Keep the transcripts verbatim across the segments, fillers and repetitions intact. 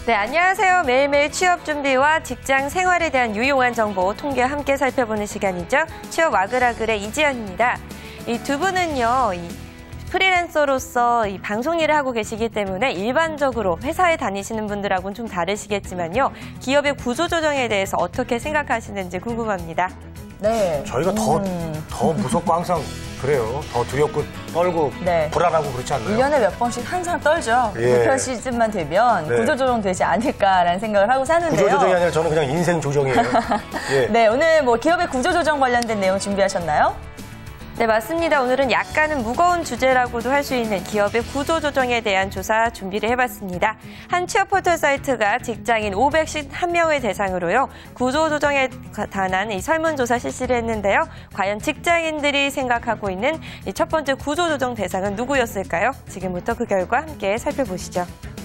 네, 안녕하세요. 매일매일 취업 준비와 직장 생활에 대한 유용한 정보, 통계 함께 살펴보는 시간이죠. 취업 와글와글의 이지연입니다. 이 두 분은요, 이 프리랜서로서 이 방송 일을 하고 계시기 때문에 일반적으로 회사에 다니시는 분들하고는 좀 다르시겠지만요. 기업의 구조조정에 대해서 어떻게 생각하시는지 궁금합니다. 네. 저희가 더, 음. 더 무섭고 항상 그래요. 더 두렵고 떨고 네. 불안하고 그렇지 않나요? 일 년에 몇 번씩 항상 떨죠. 예. 개편 시즌만 되면 네. 구조조정 되지 않을까라는 생각을 하고 사는데요. 구조조정이 아니라 저는 그냥 인생 조정이에요. 예. 네, 오늘 뭐 기업의 구조조정 관련된 내용 준비하셨나요? 네, 맞습니다. 오늘은 약간은 무거운 주제라고도 할 수 있는 기업의 구조조정에 대한 조사 준비를 해봤습니다. 한 취업 포털 사이트가 직장인 오백일 명을 대상으로요, 구조조정에 관한 이 설문조사 실시를 했는데요. 과연 직장인들이 생각하고 있는 이 첫 번째 구조조정 대상은 누구였을까요? 지금부터 그 결과 함께 살펴보시죠.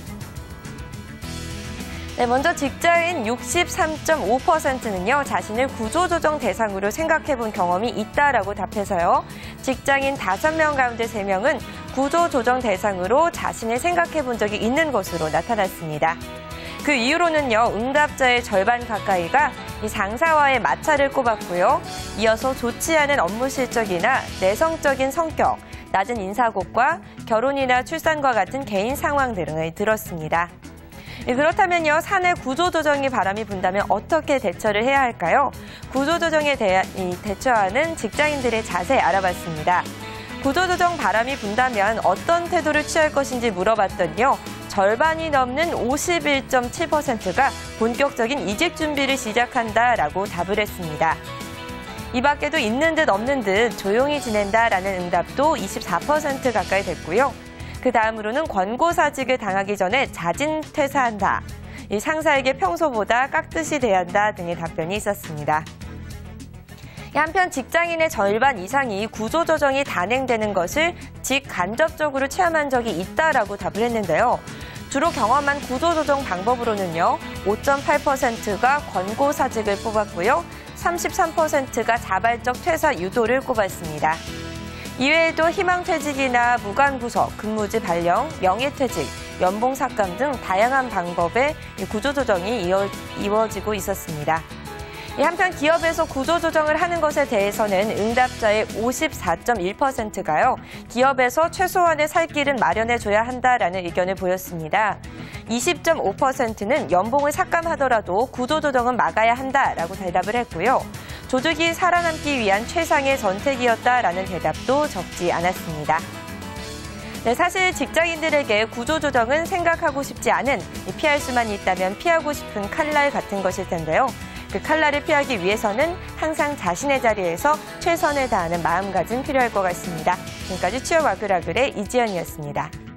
네, 먼저 직장인 육십삼 점 오 퍼센트는요, 자신을 구조조정 대상으로 생각해본 경험이 있다라고 답해서요. 직장인 다섯 명 가운데 세 명은 구조조정 대상으로 자신을 생각해본 적이 있는 것으로 나타났습니다. 그 이유로는요, 응답자의 절반 가까이가 이 상사와의 마찰을 꼽았고요. 이어서 좋지 않은 업무 실적이나 내성적인 성격, 낮은 인사고과 결혼이나 출산과 같은 개인 상황 등을 들었습니다. 그렇다면요, 사내 구조조정이 바람이 분다면 어떻게 대처를 해야 할까요? 구조조정에 대한 대처하는 직장인들의 자세 알아봤습니다. 구조조정 바람이 분다면 어떤 태도를 취할 것인지 물어봤더니요, 절반이 넘는 오십일 점 칠 퍼센트가 본격적인 이직 준비를 시작한다라고 답을 했습니다. 이 밖에도 있는 듯 없는 듯 조용히 지낸다라는 응답도 이십사 퍼센트 가까이 됐고요. 그 다음으로는 권고사직을 당하기 전에 자진 퇴사한다, 이 상사에게 평소보다 깍듯이 대한다 등의 답변이 있었습니다. 한편 직장인의 절반 이상이 구조조정이 단행되는 것을 직간접적으로 체험한 적이 있다라고 답을 했는데요. 주로 경험한 구조조정 방법으로는요, 오 점 팔 퍼센트가 권고사직을 뽑았고요, 삼십삼 퍼센트가 자발적 퇴사 유도를 꼽았습니다. 이외에도 희망퇴직이나 무관부서, 근무지 발령, 명예퇴직, 연봉 삭감 등 다양한 방법의 구조조정이 이어, 이루어지고 있었습니다. 한편 기업에서 구조조정을 하는 것에 대해서는 응답자의 오십사 점 일 퍼센트가요, 기업에서 최소한의 살 길은 마련해줘야 한다라는 의견을 보였습니다. 이십 점 오 퍼센트는 연봉을 삭감하더라도 구조조정은 막아야 한다라고 대답을 했고요. 조직이 살아남기 위한 최상의 선택이었다라는 대답도 적지 않았습니다. 네, 사실 직장인들에게 구조조정은 생각하고 싶지 않은, 피할 수만 있다면 피하고 싶은 칼날 같은 것일 텐데요. 그 칼날을 피하기 위해서는 항상 자신의 자리에서 최선을 다하는 마음가짐 필요할 것 같습니다. 지금까지 취업 와글와글의 이지연이었습니다.